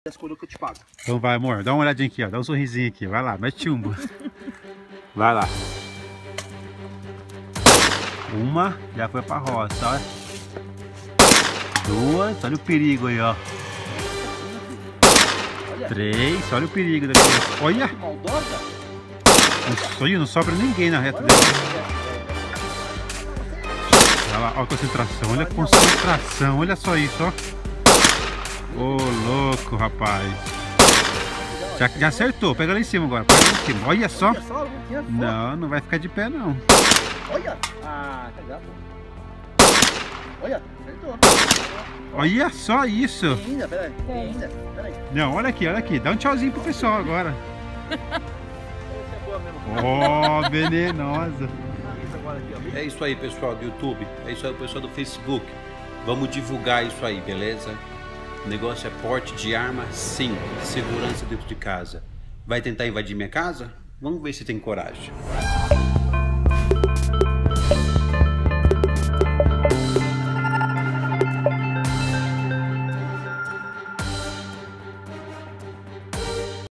as coisas que eu te pago. Então vai, amor, dá uma olhadinha aqui, ó. Dá um sorrisinho aqui, vai lá, mete chumbo. Vai lá. Uma, já foi pra roça, olha. Duas, olha o perigo aí, ó. Três, olha o perigo daqui. Olha! Não sobra ninguém na reta dele. Olha lá, olha a concentração, olha a concentração, olha só isso, ó. Ô, louco, rapaz. Já acertou, pega lá em cima agora, pega lá em cima. Olha só. Não, não vai ficar de pé não. Olha! Ah, tá pô. Olha, acertou. Olha só isso. Ainda, peraí. Não, olha aqui, dá um tchauzinho pro pessoal agora. Ó, venenosa. É isso aí, pessoal do YouTube. É isso aí, pessoal do Facebook. Vamos divulgar isso aí, beleza? O negócio é porte de arma, sim. Segurança dentro de casa. Vai tentar invadir minha casa? Vamos ver se tem coragem.